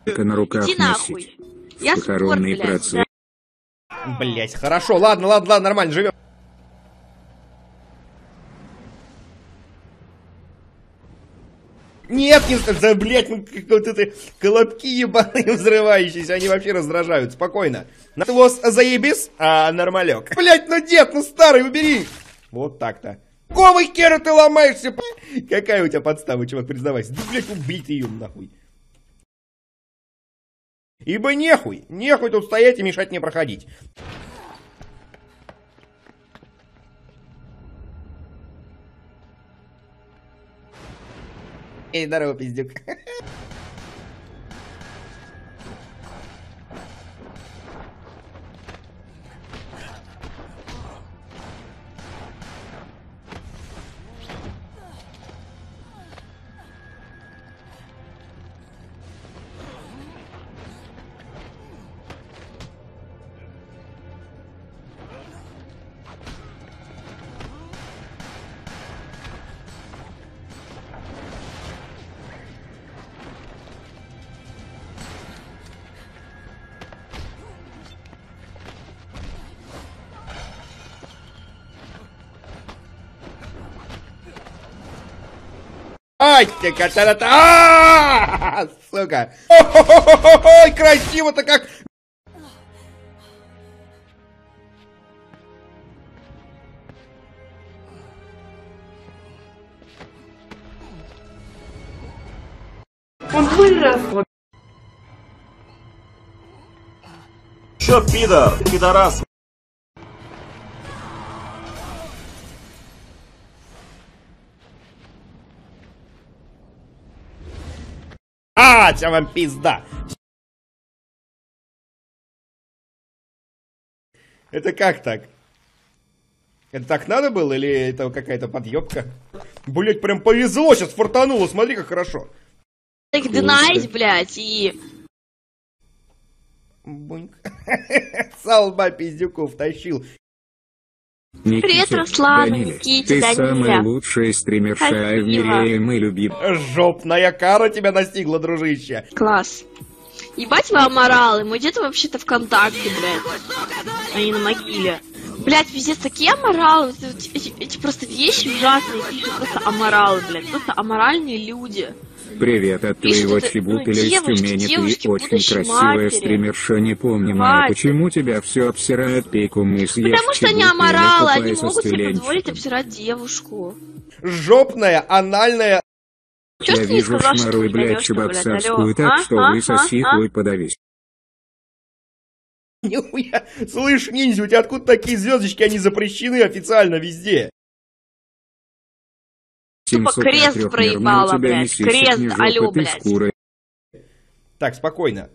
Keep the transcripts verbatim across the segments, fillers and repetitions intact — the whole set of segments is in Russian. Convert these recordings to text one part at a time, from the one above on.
на руках Иди нахуй. Я спорт, блядь. Процесс. Блять, хорошо, ладно, ладно, ладно, нормально, живем. Нет, не... Да, блядь, ну как вот это колобки ебаные взрывающиеся, они вообще раздражают, спокойно. На твос заебись, а нормалек. Блять, ну дед, ну старый, убери. Вот так-то. Какого хера ты ломаешься? Какая у тебя подстава, чувак, признавайся. Да, блядь, убей ты ее нахуй. Ибо нехуй, нехуй тут стоять и мешать мне проходить. Эй, здорово, пиздюк. Ай, ты катарата! А, сука! Ой, красиво-то как! Он вырос! Чё, пидор? Пидорас? А, тебя вам пизда! Это как так? Это так надо было или это какая-то подъебка? Блять, прям повезло, сейчас фартануло, смотри как хорошо. Так динайс, блядь, и... Буньк. Салба пиздюков тащил. Привет, Руслан, Никите, ты Даниля. самая лучшая стримерша в мире, и мы любим. Жопная кара тебя настигла, дружище. Класс. Ебать вы аморалы, мой дед вообще-то ВКонтакте, блядь, а не на могиле. Блядь, пиздец, такие аморалы, эти, эти, эти просто вещи ужасные пишут, просто аморалы, блядь, просто аморальные люди. Привет от Пишет твоего это, чебута ну, или из девушки, Тюмени, девушки, ты очень будущей красивая матери. стримерша, не помню, Хватит. Майя, почему тебя все обсирают пейком и съешь Потому что они чебуты, аморалы, или они купайся могут с себе позволить тюленчиком. обсирать девушку. Жопная, анальная. Чё Я ж ты не вижу сказал, что шмару, ты блядь, даёшь, чувак блядь, царскую, алло? так А? что А? высоси А? хуй подавись. Слышь, ниндзя, у тебя откуда такие звездочки, они запрещены официально везде? Тупо крест проебала, блядь, крест, алло, блядь. Так, спокойно.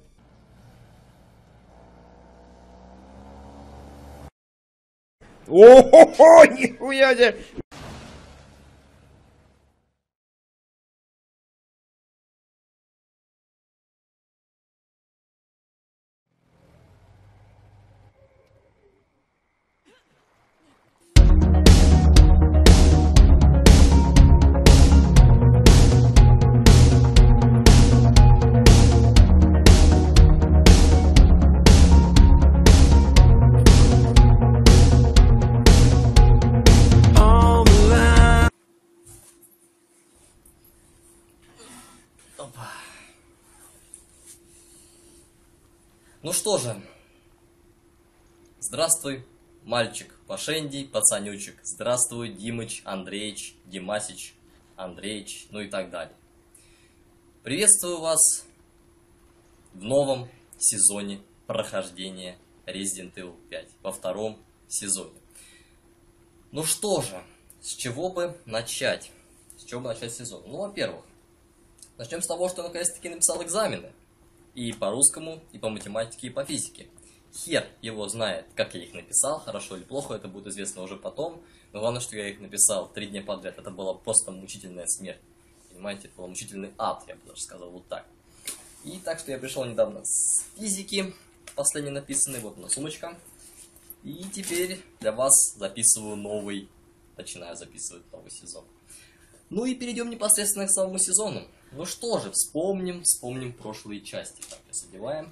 О-хо-хо, нихуя себе! Ну что же, здравствуй, мальчик Пашенди, пацанючек, здравствуй, Димыч, Андреич, Димасич, Андреич, ну и так далее. Приветствую вас в новом сезоне прохождения Resident Evil пять, во втором сезоне. Ну что же, с чего бы начать? С чего бы начать сезон? Ну, во-первых, начнем с того, что я наконец-таки написал экзамены. И по русскому, и по математике, и по физике. Хер его знает, как я их написал, хорошо или плохо, это будет известно уже потом. Но главное, что я их написал три дня подряд. Это была просто мучительная смерть. Понимаете, это был мучительный ад, я бы даже сказал вот так. И так что я пришел недавно с физики, последний написанный, вот у нас сумочка. И теперь для вас записываю новый, начинаю записывать новый сезон. Ну и перейдем непосредственно к самому сезону. Ну что же, вспомним, вспомним прошлые части. Так, я задеваем.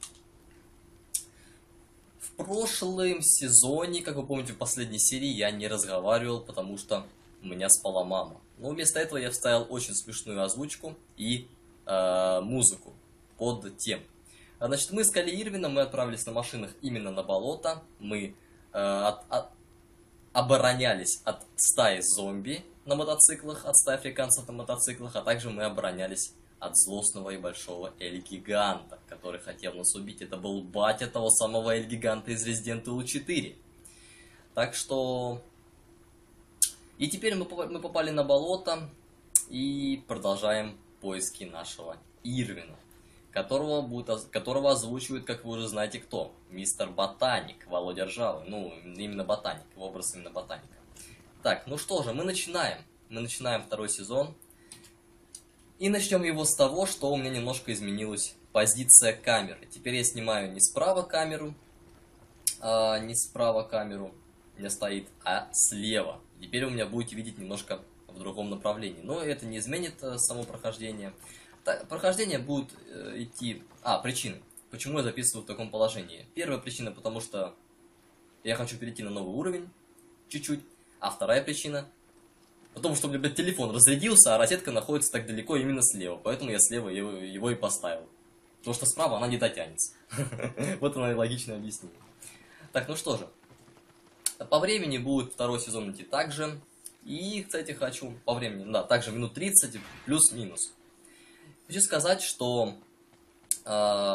В прошлом сезоне, как вы помните, в последней серии я не разговаривал, потому что у меня спала мама. Но вместо этого я вставил очень смешную озвучку и э, музыку под тем. Значит, мы искали Ирвина, мы отправились на машинах именно на болото. Мы э, от, от, оборонялись от стаи зомби на мотоциклах, от стаи африканцев на мотоциклах, а также мы оборонялись от злостного и большого Эль-Гиганта, который хотел нас убить. Это был батя того самого Эль-Гиганта из Resident Evil четыре. Так что... И теперь мы попали на болото и продолжаем поиски нашего Ирвина, которого, будет, которого озвучивает, как вы уже знаете, кто? Мистер Ботаник, Володя Ржавый. Ну, именно Ботаник, его образ именно Ботаника. Так, ну что же, мы начинаем. Мы начинаем второй сезон. И начнем его с того, что у меня немножко изменилась позиция камеры. Теперь я снимаю не справа камеру, а, не справа камеру у меня стоит, а слева. Теперь вы меня будете видеть немножко в другом направлении. Но это не изменит а, само прохождение. Так, прохождение будет э, идти... А, причины. Почему я записываю в таком положении? Первая причина, потому что я хочу перейти на новый уровень. Чуть-чуть. А вторая причина... Потому что у меня, блядь, телефон разрядился, а розетка находится так далеко именно слева. Поэтому я слева его, его и поставил. Потому что справа она не дотянется. Вот оно и логичное объяснение. Так, ну что же. По времени будет второй сезон идти так же. И, кстати, хочу по времени, да, также минут тридцать плюс-минус. Хочу сказать, что э,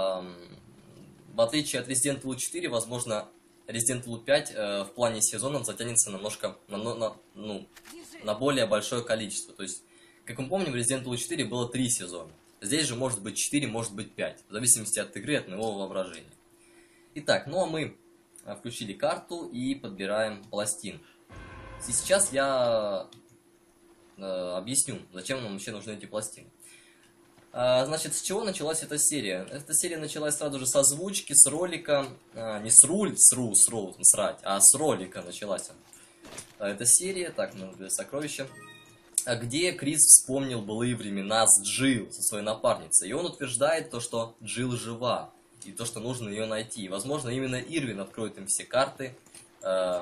в отличие от Resident Evil четыре, возможно, Resident Evil пять э, в плане сезонов затянется немножко на, на, ну, на более большое количество. То есть, как мы помним, в Resident Evil четыре было три сезона. Здесь же может быть четыре, может быть пять, в зависимости от игры, от моего воображения. Итак, ну а мы включили карту и подбираем пластин. И сейчас я э, объясню, зачем нам вообще нужны эти пластины. А, значит, с чего началась эта серия? Эта серия началась сразу же с озвучки, с ролика, а, не с руль, с ру, с ру, срать, а с ролика началась эта серия, так, ну, для сокровища, где Крис вспомнил былые времена с Джилл, со своей напарницей, и он утверждает то, что Джилл жива, и то, что нужно ее найти. И, возможно, именно Ирвин откроет им все карты, а,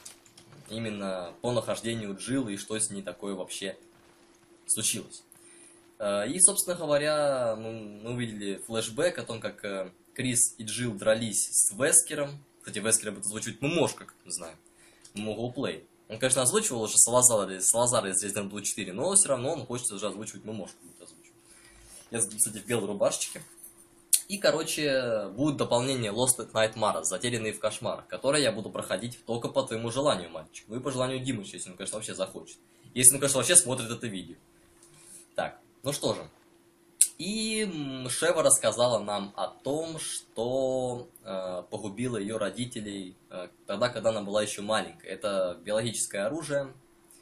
именно по нахождению Джилл и что с ней такое вообще случилось. И, собственно говоря, мы, мы увидели флешбэк о том, как Крис и Джилл дрались с Вескером. Кстати, Вескера будет озвучивать Мумошка, как мы знаем. Google Play. Он, конечно, озвучивал уже Салазара, Салазара из Resident Evil четыре, но все равно он хочет уже озвучивать Мумошку. Я, кстати, в белой рубашечке. И, короче, будет дополнение Lost at Nightmares, затерянные в кошмарах, которое я буду проходить только по твоему желанию, мальчик. Ну и по желанию Димыча, если он, конечно, вообще захочет. Если он, конечно, вообще смотрит это видео. Так. Ну что же, и Шева рассказала нам о том, что э, погубила ее родителей э, тогда, когда она была еще маленькая. Это биологическое оружие,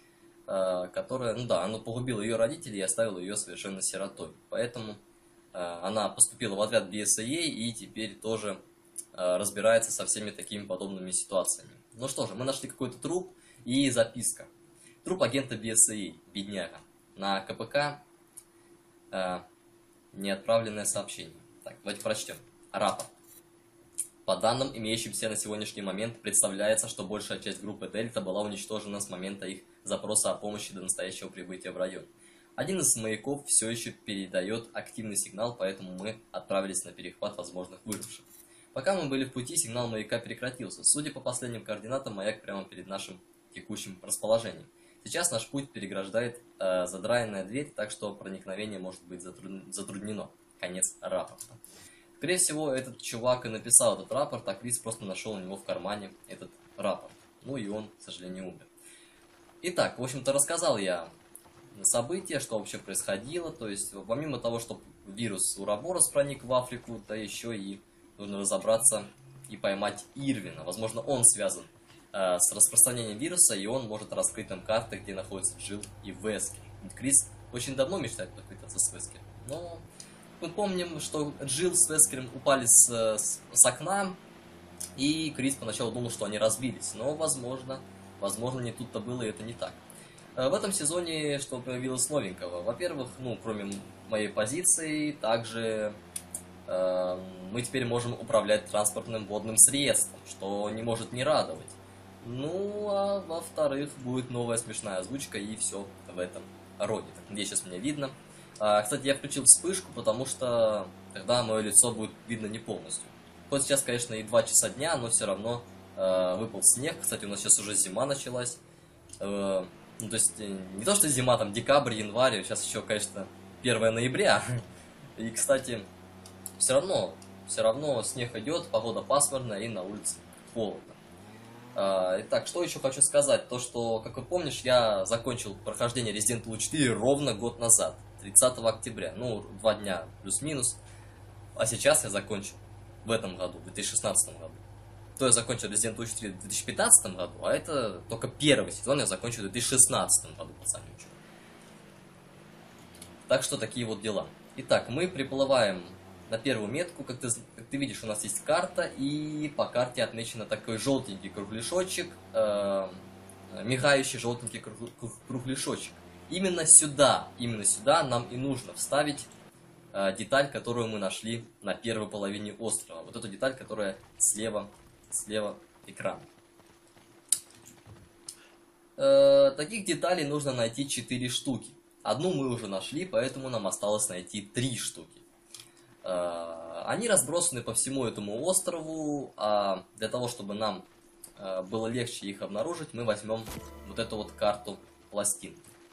э, которое, ну да, оно погубило ее родителей и оставило ее совершенно сиротой. Поэтому э, она поступила в отряд би эс эй и теперь тоже э, разбирается со всеми такими подобными ситуациями. Ну что же, мы нашли какой-то труп и записка. Труп агента би эс эй, бедняга, на ка пэ ка. Uh, неотправленное сообщение. Так, давайте прочтем. Рапорт. По данным, имеющимся на сегодняшний момент, представляется, что большая часть группы Дельта была уничтожена с момента их запроса о помощи до настоящего прибытия в район. Один из маяков все еще передает активный сигнал, поэтому мы отправились на перехват возможных выживших. Пока мы были в пути, сигнал маяка прекратился. Судя по последним координатам, маяк прямо перед нашим текущим расположением. Сейчас наш путь переграждает э, задраенная дверь, так что проникновение может быть затруднено. Конец рапорта. Скорее всего, этот чувак и написал этот рапорт, а Крис просто нашел у него в кармане этот рапорт. Ну и он, к сожалению, умер. Итак, в общем-то, рассказал я события, что вообще происходило. То есть, помимо того, что вирус Ураборос проник в Африку, да еще и нужно разобраться и поймать Ирвина. Возможно, он связан с распространением вируса, и он может раскрыть нам карты, где находятся Джилл и Вескер. Крис очень давно мечтает поквитаться с Вескером, но мы помним, что Джилл с Вескером упали с, с, с окна, и Крис поначалу думал, что они разбились, но, возможно, возможно, не тут-то было, и это не так. В этом сезоне что появилось новенького? Во-первых, ну, кроме моей позиции, также э, мы теперь можем управлять транспортным водным средством, что не может не радовать. Ну, а во-вторых, будет новая смешная озвучка и все в этом роде. Так, надеюсь, сейчас меня видно. А, кстати, я включил вспышку, потому что тогда мое лицо будет видно не полностью. Хоть сейчас, конечно, и два часа дня, но все равно э, выпал снег. Кстати, у нас сейчас уже зима началась. Э, Ну, то есть, не то, что зима, там, декабрь, январь, сейчас еще, конечно, первое ноября. И, кстати, все равно, все равно снег идет, погода пасмурная и на улице холодно. Итак, что еще хочу сказать? То, что, как вы помнишь, я закончил прохождение Resident Evil четыре ровно год назад, тридцатого октября. Ну, два дня плюс-минус. А сейчас я закончил в этом году, в две тысячи шестнадцатом году. То я закончил Resident Evil четыре в две тысячи пятнадцатом году, а это только первый сезон я закончил в две тысячи шестнадцатом году, пацанючек. Так что такие вот дела. Итак, мы приплываем на первую метку. Как ты, как ты видишь, у нас есть карта, и по карте отмечен такой желтенький кругляшочек, э, мигающий желтенький кругляшочек. Именно сюда, именно сюда нам и нужно вставить э, деталь, которую мы нашли на первой половине острова. Вот эту деталь, которая слева слева экрана. Э, таких деталей нужно найти четыре штуки. Одну мы уже нашли, поэтому нам осталось найти три штуки. Э, они разбросаны по всему этому острову, а для того, чтобы нам э, было легче их обнаружить, мы возьмем вот эту вот карту пластин.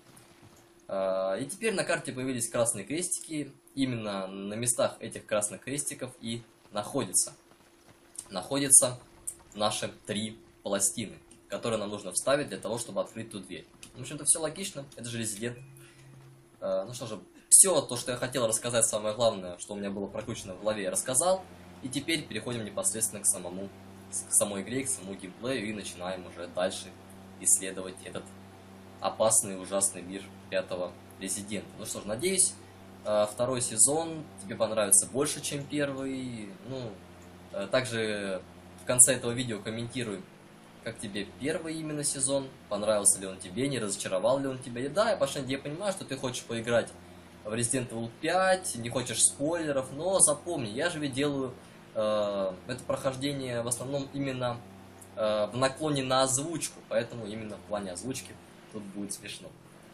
Э, и теперь на карте появились красные крестики. Именно на местах этих красных крестиков и находится. находятся наши три пластины, которые нам нужно вставить для того, чтобы открыть ту дверь. В общем-то, все логично, это же Resident. Э, ну что же, все то, что я хотел рассказать, самое главное, что у меня было прокручено в голове, я рассказал. И теперь переходим непосредственно к самому, к самой игре, к самому геймплею и начинаем уже дальше исследовать этот опасный, ужасный мир пятого Resident. Ну что ж, надеюсь, э, второй сезон тебе понравится больше, чем первый. Ну, также в конце этого видео комментируй, как тебе первый именно сезон, понравился ли он тебе, не разочаровал ли он тебя. И да, я, Пашенди, я понимаю, что ты хочешь поиграть в Resident Evil пять, не хочешь спойлеров, но запомни, я же ведь делаю э, это прохождение в основном именно э, в наклоне на озвучку, поэтому именно в плане озвучки тут будет смешно.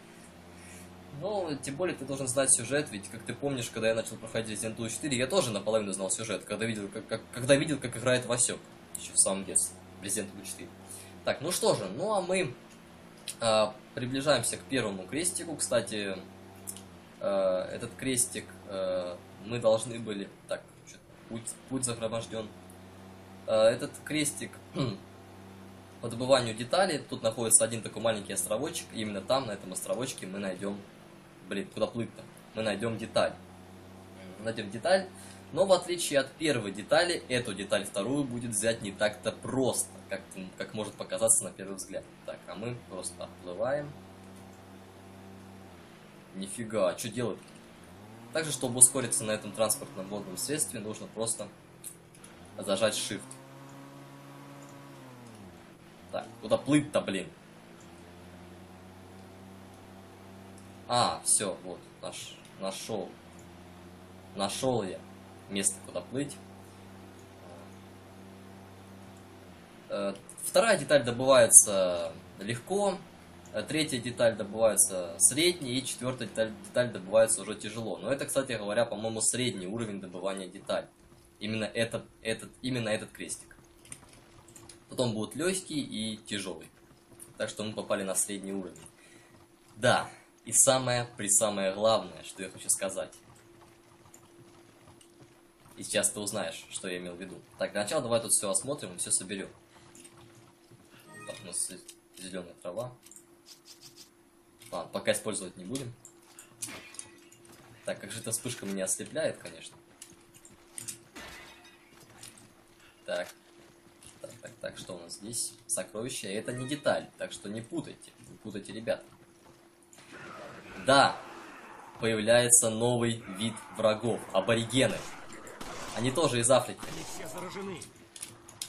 Но, тем более, ты должен знать сюжет, ведь, как ты помнишь, когда я начал проходить Resident Evil четыре, я тоже наполовину знал сюжет, когда видел, как, как, когда видел, как играет Васек, еще в самом детстве, Resident Evil четыре. Так, ну что же, ну а мы а, приближаемся к первому крестику. Кстати, а, этот крестик а, мы должны были... Так, путь, путь загроможден. А, этот крестик... По добыванию деталей, тут находится один такой маленький островочек, и именно там, на этом островочке, мы найдем... Блин, куда плыть-то? Мы найдем деталь. Найдем деталь, но в отличие от первой детали, эту деталь вторую будет взять не так-то просто, как, как может показаться на первый взгляд. Так, а мы просто отплываем. Нифига, а что делать? Также, чтобы ускориться на этом транспортном водном средстве, нужно просто зажать Shift. Так, куда плыть-то, блин? А, все, вот, наш, нашел. Нашел я место, куда плыть. Вторая деталь добывается легко. Третья деталь добывается средней. И четвертая деталь, деталь добывается уже тяжело. Но это, кстати говоря, по-моему, средний уровень добывания деталей. Именно этот, этот, именно этот крестик. Потом будут легкий и тяжелый. Так что мы попали на средний уровень. Да, и самое, при самое главное, что я хочу сказать. И сейчас ты узнаешь, что я имел в виду. Так, для начала давай тут все осмотрим и все соберем. Так, у нас зеленая трава. Ладно, пока использовать не будем. Так, как же эта вспышка меня ослепляет, конечно. Так. Так, так, так, что у нас здесь? Сокровища. Это не деталь, так что не путайте. Не путайте, ребята. Да, появляется новый вид врагов. Аборигены. Они тоже из Африки. Они все заражены.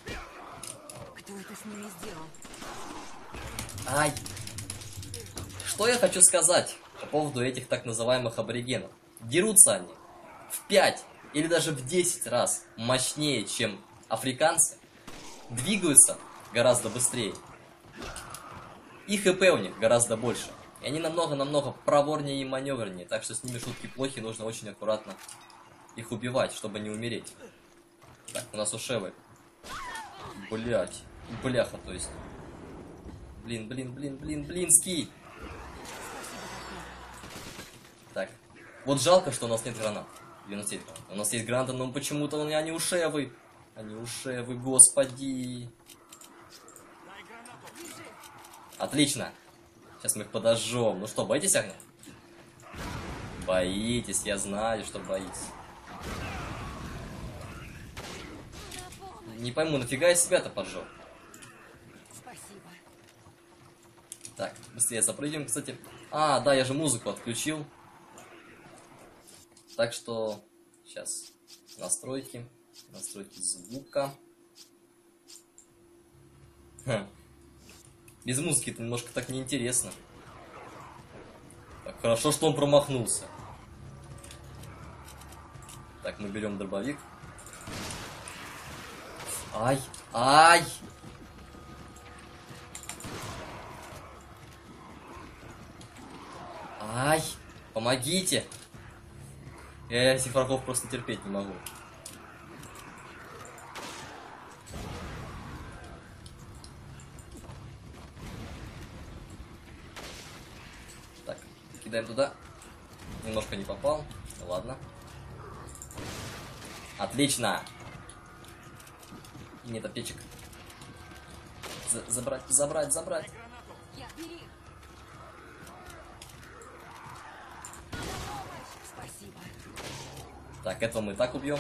Кто это с ними сделал? Ай! Что я хочу сказать по поводу этих так называемых аборигенов? Дерутся они в пять или даже в десять раз мощнее, чем африканцы, двигаются гораздо быстрее, и хп у них гораздо больше. И они намного-намного проворнее и маневреннее, так что с ними шутки плохи, нужно очень аккуратно их убивать, чтобы не умереть. Так, у нас у Шевы. Блять. Бляха, то есть. Блин, блин, блин, блин, блинский. Так. Вот жалко, что у нас нет гранат. У нас есть гранаты, у нас есть гранаты, но почему-то они у Шевы. Они у Шевы, господи. Отлично. Сейчас мы их подожжем. Ну что, боитесь огня? Боитесь, я знаю, что боитесь. Не пойму, нафига я себя-то поджег? Так, быстрее запрыгиваем, кстати. А, да, я же музыку отключил. Так что, сейчас, настройки. Настройки звука. Хм. Без музыки это немножко так неинтересно. Так, хорошо, что он промахнулся. Так, мы берем дробовик. Ай, ай! Ай, помогите! Я этих врагов просто терпеть не могу. Так, кидаем туда. Немножко не попал. Ну ладно. Отлично! И нет аптечек. За забрать, забрать, забрать. Так, этого мы так убьем.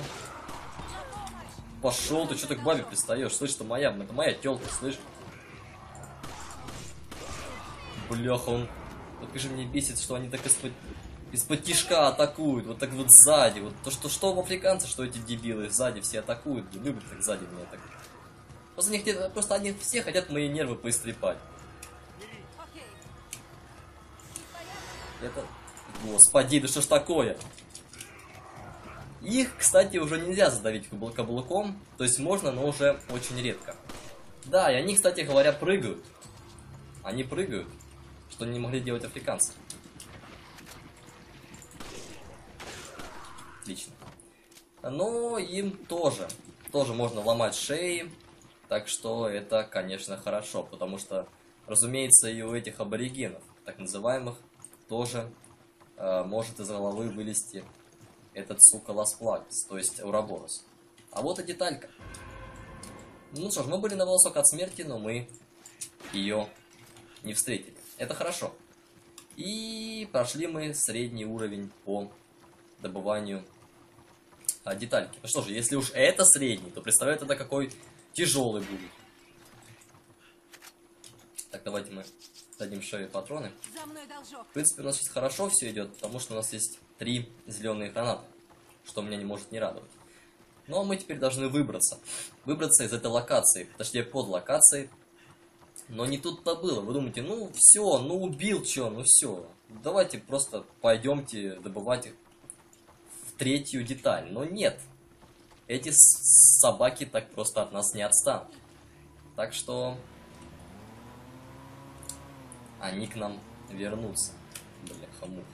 Пошел, ты что ты к бабе пристаешь? Слышь, это моя, это моя тёлка, слышь? Бляха, он. Вот как же мне бесит, что они так из-под из-под тишка атакуют, вот так вот сзади. Вот то, что что в африканцах, что эти дебилы сзади все атакуют, любят так сзади меня так. Просто они, хотят, просто они все хотят мои нервы поистрепать. Это... Господи, да что ж такое? Их, кстати, уже нельзя задавить каблуком, то есть можно, но уже очень редко. Да, и они, кстати говоря, прыгают. Они прыгают, что не могли делать африканцы. Отлично. Но им тоже, тоже можно ломать шеи, так что это, конечно, хорошо, потому что, разумеется, и у этих аборигенов, так называемых, тоже э, может из головы вылезти этот, сука, Лас-Плагас, то есть Ураборос. А вот и деталька. Ну что ж, мы были на волосок от смерти, но мы ее не встретили. Это хорошо. И прошли мы средний уровень по добыванию а, детальки. Ну что же, если уж это средний, то представляю тогда, какой тяжелый будет. Так, давайте мы дадим Шеве патроны. В принципе, у нас сейчас хорошо все идет, потому что у нас есть три зеленые гранаты, что меня не может не радовать. Но мы теперь должны выбраться. Выбраться из этой локации, точнее под локацией. Но не тут-то было. Вы думаете, ну все, ну убил чё, ну все. Давайте просто пойдемте добывать в третью деталь. Но нет. Эти собаки так просто от нас не отстанут. Так что они к нам вернутся. Бляха-муха.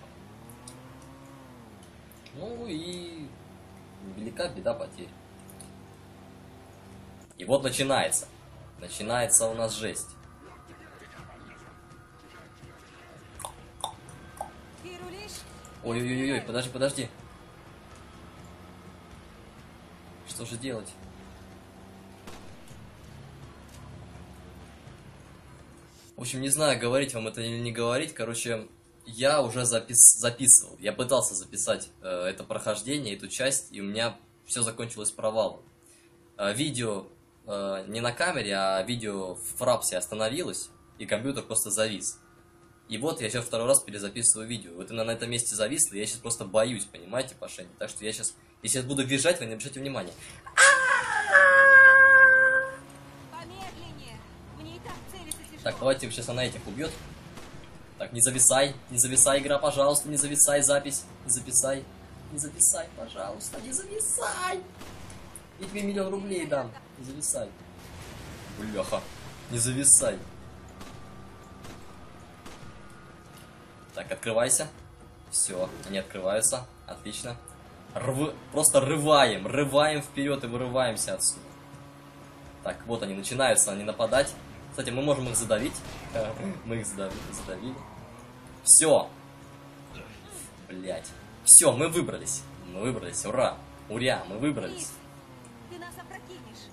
Ну и велика беда потерь. И вот начинается. Начинается у нас жесть. Ой-ой-ой, подожди, подожди. Что же делать? В общем, не знаю, говорить вам это или не говорить. Короче, я уже запис записывал. Я пытался записать э, это прохождение, эту часть, и у меня все закончилось провалом. Э, видео э, не на камере, а видео в фрапсе остановилось, и компьютер просто завис. И вот я сейчас второй раз перезаписываю видео. Вот она на этом месте зависла, и я сейчас просто боюсь, понимаете, Пашенька. Так что я сейчас, если я буду визжать, вы не обращайте внимания. Так, давайте сейчас она этих убьет. Так, не зависай, не зависай, игра, пожалуйста, не зависай, запись, не зависай, не зависай, пожалуйста, не зависай. Я тебе миллион рублей дам, не зависай. Бляха, не зависай. Так, открывайся. Все, они открываются, отлично. Рв... Просто рываем, рываем вперед и вырываемся отсюда. Так, вот они начинаются, они нападать. Кстати, мы можем их задавить. Мы их задавили. задавили. Все. Блять. Все, мы выбрались. Мы выбрались. Ура. Уря, мы выбрались. Ты нас опрокинешь.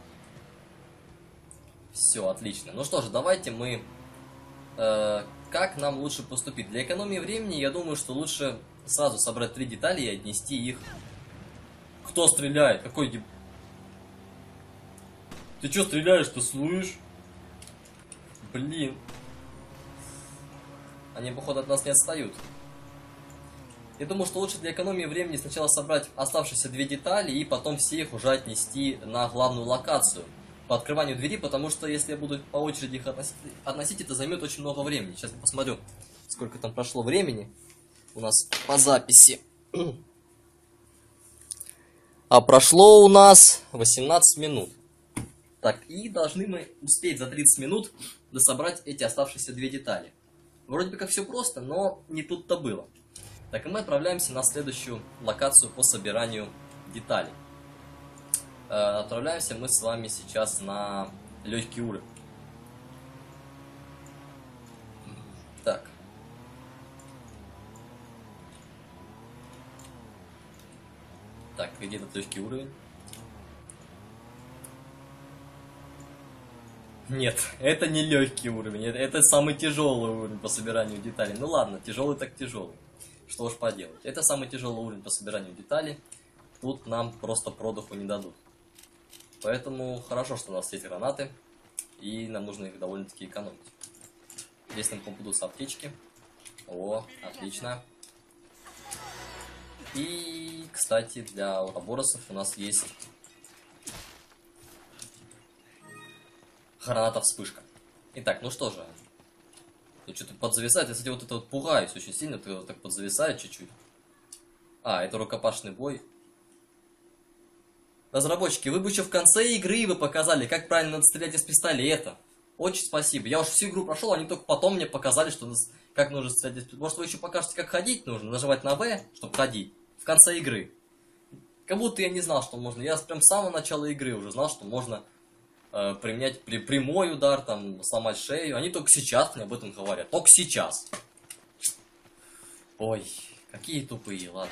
Все, отлично. Ну что же, давайте мы... Э, как нам лучше поступить? Для экономии времени, я думаю, что лучше сразу собрать три детали и отнести их. Кто стреляет? Какой деб... Ты что стреляешь-то, слышишь? Блин. Они, походу, от нас не отстают. Я думаю, что лучше для экономии времени сначала собрать оставшиеся две детали и потом все их уже отнести на главную локацию по открыванию двери, потому что если я буду по очереди их относить, относить это займет очень много времени. Сейчас я посмотрю, сколько там прошло времени у нас по записи. А прошло у нас восемнадцать минут. Так, и должны мы успеть за тридцать минут дособрать эти оставшиеся две детали. Вроде бы как все просто, но не тут-то было. Так, и мы отправляемся на следующую локацию по собиранию деталей. Э, отправляемся мы с вами сейчас на легкий уровень. Так. Так, где этот легкий уровень? Нет, это не легкий уровень, это, это самый тяжелый уровень по собиранию деталей. Ну ладно, тяжелый так тяжелый. Что уж поделать. Это самый тяжелый уровень по собиранию деталей. Тут нам просто продуху не дадут. Поэтому хорошо, что у нас есть гранаты. И нам нужно их довольно-таки экономить. Здесь нам попадутся аптечки. О, отлично. И, кстати, для уроборосов у нас есть граната вспышка. Итак, ну что же. Тут что-то подзависает. Я, кстати, вот это вот пугаюсь очень сильно. Это вот так подзависает чуть-чуть. А, это рукопашный бой. Разработчики, вы бы еще в конце игры вы показали, как правильно надо стрелять из пистолета. Очень спасибо. Я уж всю игру прошел, они только потом мне показали, что как нужно стрелять из пистолета. Может, вы еще покажете, как ходить нужно? Нажимать на В, чтобы ходить. В конце игры. Как будто я не знал, что можно. Я прям с самого начала игры уже знал, что можно э, применять при, прямой удар, там, сломать шею. Они только сейчас мне об этом говорят. Только сейчас. Ой, какие тупые, ладно.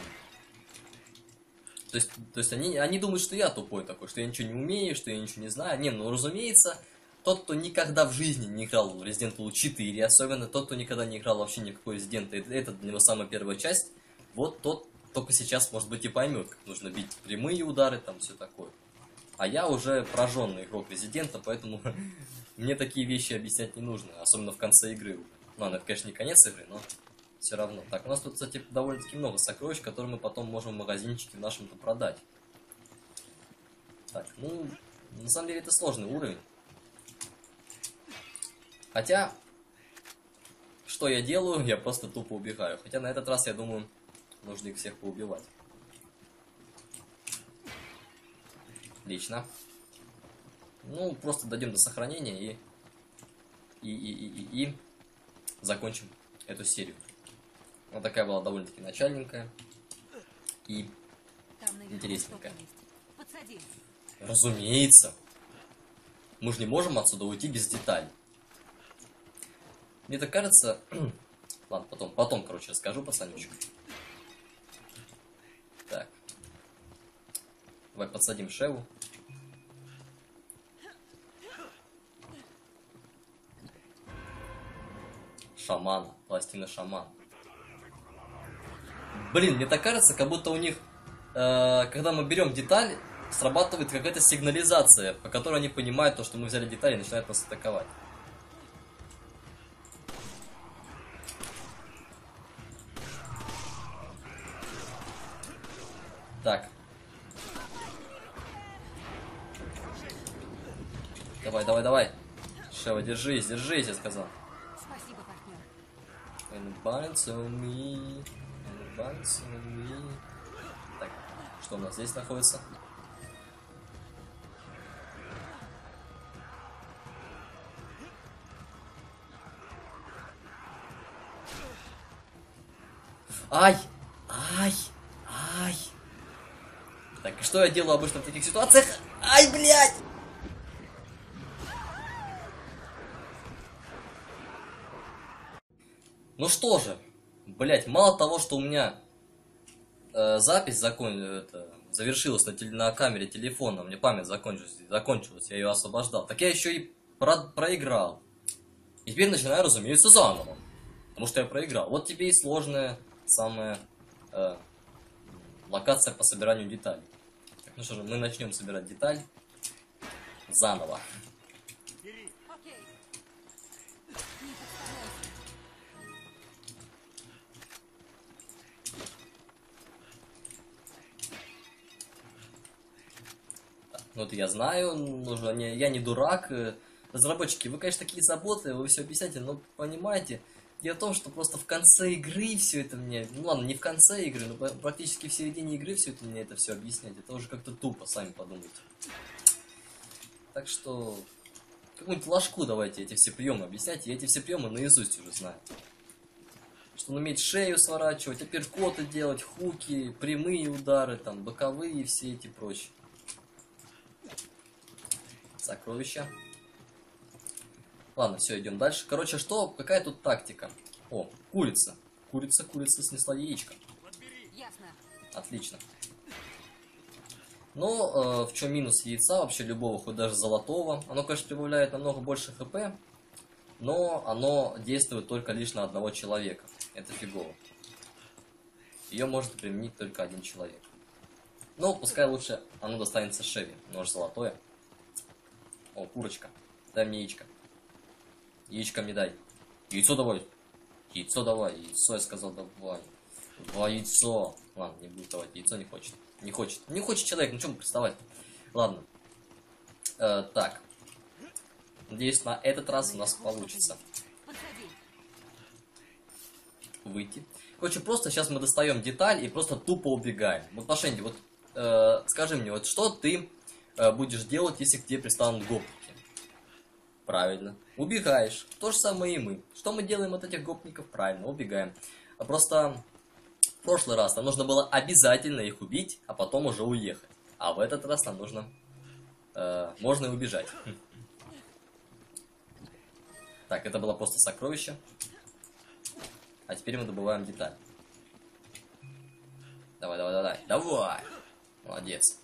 То есть, то есть они, они думают, что я тупой такой, что я ничего не умею, что я ничего не знаю. Не, ну разумеется, тот, кто никогда в жизни не играл в Resident Evil четыре, особенно тот, кто никогда не играл вообще никакой Resident Evil, это для него самая первая часть, вот тот только сейчас, может быть, и поймет, как нужно бить прямые удары, там все такое. А я уже прожженный игрок Resident, поэтому мне такие вещи объяснять не нужно, особенно в конце игры. Ну, это, конечно, не конец игры, но все равно. Так, у нас тут, кстати, довольно-таки много сокровищ, которые мы потом можем в магазинчике в нашем-то продать. Так, ну, на самом деле это сложный уровень. Хотя, что я делаю? Я просто тупо убегаю. Хотя на этот раз, я думаю, нужно их всех поубивать. Отлично. Ну, просто дойдем до сохранения и, и, и, и, и, и закончим эту серию. Вот такая была довольно-таки начальненькая и интересненькая. Разумеется. Мы же не можем отсюда уйти без деталей. Мне так кажется... Ладно, потом, потом, короче, расскажу, пацанчик. Так. Давай подсадим Шеву. Шамана. Пластина шамана. Блин, мне так кажется, как будто у них, э, когда мы берем деталь, срабатывает какая-то сигнализация, по которой они понимают то, что мы взяли деталь и начинают нас атаковать. Так. Давай, давай, давай. Шева, держись, держись, я сказал. Спасибо, партнер. And bounce on me. And bounce on me. Так, что у нас здесь находится? Ай! Ай! Ай! Так, и что я делаю обычно в таких ситуациях? Ай, блядь! Ну что же, блядь, мало того, что у меня э, запись закон... это, завершилась на, теле... на камере телефона, у меня память закончилась, закончилась, я ее освобождал, так я еще и про... проиграл. И теперь начинаю, разумеется, заново, потому что я проиграл. Вот тебе и сложная самая э, локация по собиранию деталей. Так, ну что же, мы начнем собирать деталь заново. Окей. Ну, вот я знаю, нужно, не, я не дурак. Разработчики, вы, конечно, такие заботливые, вы все объясняете, но понимаете, дело в том, что просто в конце игры все это мне, ну ладно, не в конце игры, но практически в середине игры все это мне это все объяснять. Это уже как-то тупо, сами подумайте. Так что какую-нибудь ложку давайте эти все приемы объяснять, я эти все приемы наизусть уже знаю. Что он умеет шею сворачивать, апперкоты делать, хуки, прямые удары, там, боковые и все эти прочие. Сокровища. Ладно, все, идем дальше. Короче, что? Какая тут тактика? О, курица. Курица, курица снесла яичко. Ясно. Отлично. Но э, в чем минус яйца вообще любого, хоть даже золотого? Оно, конечно, прибавляет намного больше хп, но оно действует только лишь на одного человека. Это фигово. Ее может применить только один человек. Ну, пускай лучше оно достанется Шеви. Оно же золотое. О, курочка. Дай мне яичко. Яичко мне дай. Яйцо давай. Яйцо давай. Яйцо, я сказал, давай. Два яйцо. Ладно, не буду давать. Яйцо не хочет. Не хочет. Не хочет человек. Ну, чем приставать? Ладно. Э, так. Надеюсь, на этот раз у нас получится. Подходи. Выйти. Короче, просто сейчас мы достаем деталь и просто тупо убегаем. Вот, Пашенди, вот э, скажи мне, вот что ты э, будешь делать, если к тебе пристанут гопники? Правильно. Убегаешь. То же самое и мы. Что мы делаем от этих гопников? Правильно, убегаем. А просто в прошлый раз нам нужно было обязательно их убить, а потом уже уехать. А в этот раз нам нужно... Э, можно и убежать. Так, это было просто сокровище. А теперь мы добываем деталь. Давай, давай, давай, давай. Молодец.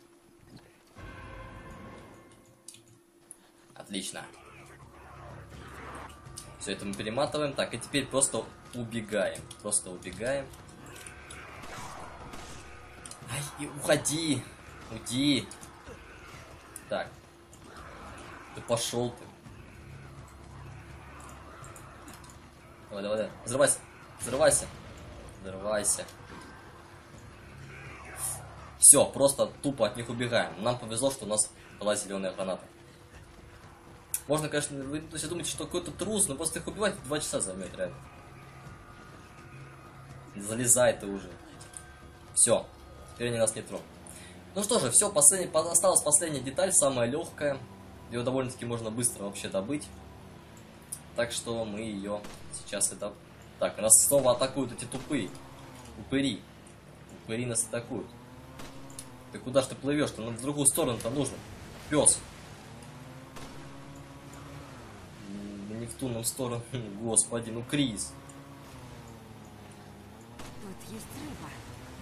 Отлично. Все это мы перематываем. Так, и теперь просто убегаем. Просто убегаем. Ай, и уходи. Уйди. Так. Ты пошел ты. Давай, давай, давай. Взрывайся. Взрывайся. Взрывайся. Все, просто тупо от них убегаем. Нам повезло, что у нас была зеленая граната. Можно, конечно, вы то есть, думаете, что какой-то трус, но просто их убивать два часа займет, реально. Залезай ты уже. Все. Теперь они нас не тронут. Ну что же, все, последний, осталась последняя деталь, самая легкая. Ее довольно-таки можно быстро вообще добыть. Так что мы ее сейчас это... Так, нас снова атакуют эти тупые. Упыри. Упыри нас атакуют. Ты куда ж ты плывешь-то? Нам в другую сторону-то нужно. Пес. Не в ту нам сторону. Господи, ну Крис. Тут есть рыба.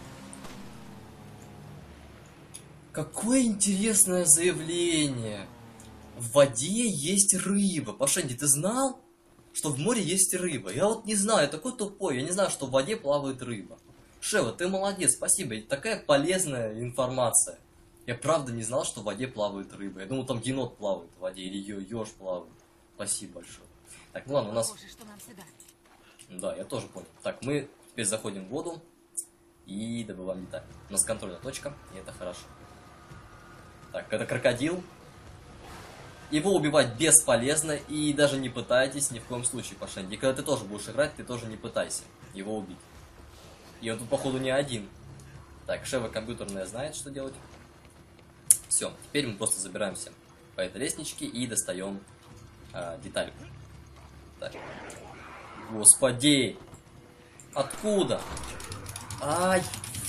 Какое интересное заявление. В воде есть рыба. Пашенди, ты знал, что в море есть рыба? Я вот не знаю, я такой тупой. Я не знаю, что в воде плавает рыба. Шева, ты молодец, спасибо. Это такая полезная информация. Я правда не знал, что в воде плавает рыба. Я думал, там енот плавает в воде или еж плавает. Спасибо большое. Так, ну ладно, у нас... Похоже, что нам сюда. Да, я тоже понял. Так, мы теперь заходим в воду и добываем деталь. У нас контрольная точка, и это хорошо. Так, это крокодил. Его убивать бесполезно, и даже не пытайтесь ни в коем случае, Пашенди. И когда ты тоже будешь играть, ты тоже не пытайся его убить. И он тут, походу, не один. Так, Шева компьютерная знает, что делать. Все, теперь мы просто забираемся по этой лестничке и достаем э, детальку. Так. Господи! Откуда? Ай!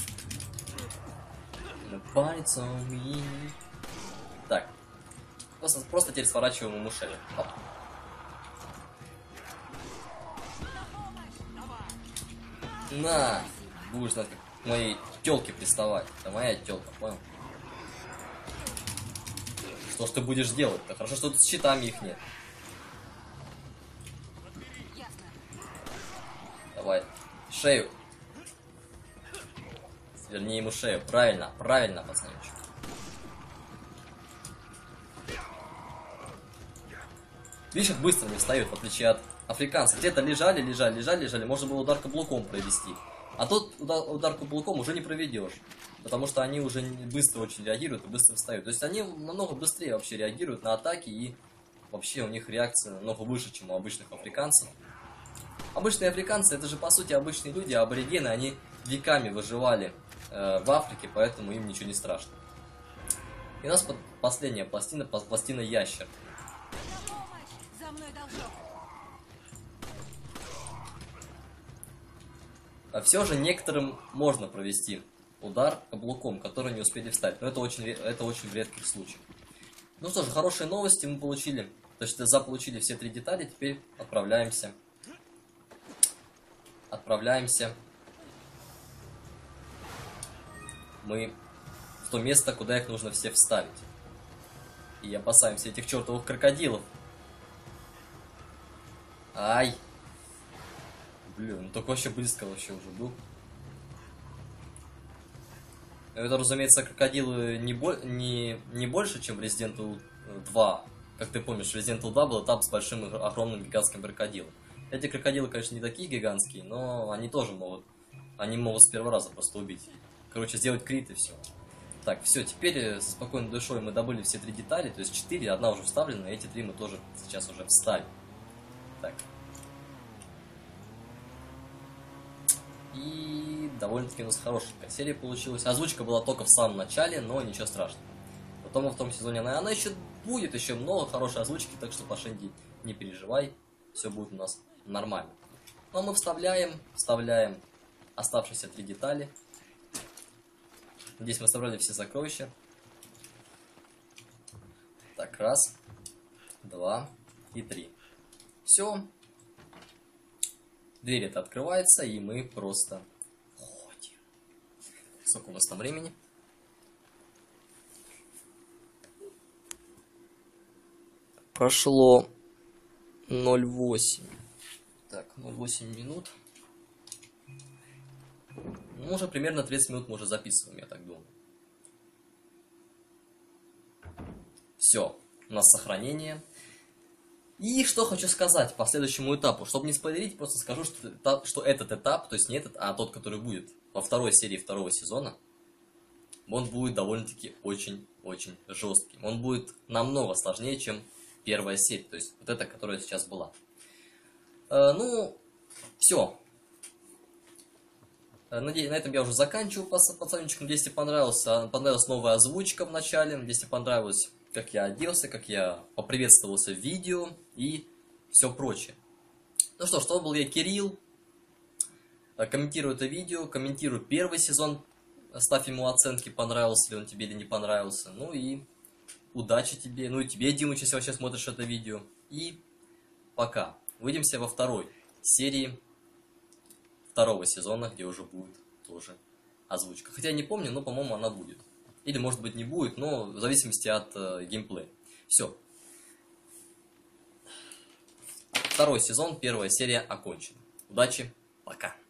Так. Просто, просто теперь сворачиваем ему шею. Оп. На! Будешь знать, как к моей тёлке приставать. Это моя тёлка, понял? Что ж ты будешь делать-то? Хорошо, что тут с щитами их нет. Давай. Шею. Сверни ему шею. Правильно, правильно, пацанчик. Видишь, их быстро не встают, в отличие от африканцев. Где-то лежали, лежали, лежали, лежали. Можно было удар каблуком провести. А тут удар, удар каблуком уже не проведешь. Потому что они уже быстро очень реагируют и быстро встают. То есть они намного быстрее вообще реагируют на атаки. И вообще у них реакция намного выше, чем у обычных африканцев. Обычные африканцы, это же по сути обычные люди, а аборигены, они веками выживали э, в Африке, поэтому им ничего не страшно. И у нас под, последняя пластина, пластина ящер. За мной должок. А все же некоторым можно провести удар каблуком, который не успели встать, но это очень, это очень в редких случаях. Ну что ж, хорошие новости мы получили, то есть заполучили все три детали, теперь отправляемся. Отправляемся мы в то место, куда их нужно все вставить. И опасаемся этих чертовых крокодилов. Ай! Блин, ну только вообще близко вообще уже был. Это, разумеется, крокодилы не, бо не, не больше, чем в Resident Evil два. Как ты помнишь, в Resident Evil два был этап с большим огромным гигантским крокодилом. Эти крокодилы, конечно, не такие гигантские, но они тоже могут, они могут с первого раза просто убить. Короче, сделать крит и все. Так, все, теперь со спокойной душой мы добыли все три детали, то есть четыре, одна уже вставлена, эти три мы тоже сейчас уже вставим. Так. И довольно-таки у нас хорошая серия получилась. Озвучка была только в самом начале, но ничего страшного. Потом во втором сезоне она, она еще будет, еще много хорошей озвучки, так что, Пашенди, не переживай, все будет у нас нормально. Но мы вставляем, вставляем оставшиеся три детали. Здесь мы собрали все сокровища. Так, раз, два и три. Все. Дверь эта открывается, и мы просто входим. Сколько у нас там времени? Прошло ноль восемь. Так, ноль восемь минут. Ну, уже примерно тридцать минут мы уже записываем, я так думаю. Все, у нас сохранение. И что хочу сказать по следующему этапу. Чтобы не спойлерить, просто скажу, что, что этот этап, то есть не этот, а тот, который будет во второй серии второго сезона, он будет довольно-таки очень-очень жестким. Он будет намного сложнее, чем первая серия, то есть вот эта, которая сейчас была. Э, ну, все. Надеюсь, на этом я уже заканчиваю, пацанчик. Надеюсь, тебе понравилась, понравилась новая озвучка в начале. Надеюсь, тебе понравилось, как я оделся, как я поприветствовался в видео и все прочее. Ну что ж, то был я, Кирилл. Комментирую это видео, комментирую первый сезон. Ставь ему оценки, понравился ли он тебе или не понравился. Ну и удачи тебе. Ну и тебе, Димыч, если вообще смотришь это видео. И пока. Увидимся во второй серии второго сезона, где уже будет тоже озвучка. Хотя я не помню, но, по-моему, она будет. Или, может быть, не будет, но в зависимости от э, геймплея. Все. Второй сезон, первая серия окончена. Удачи, пока.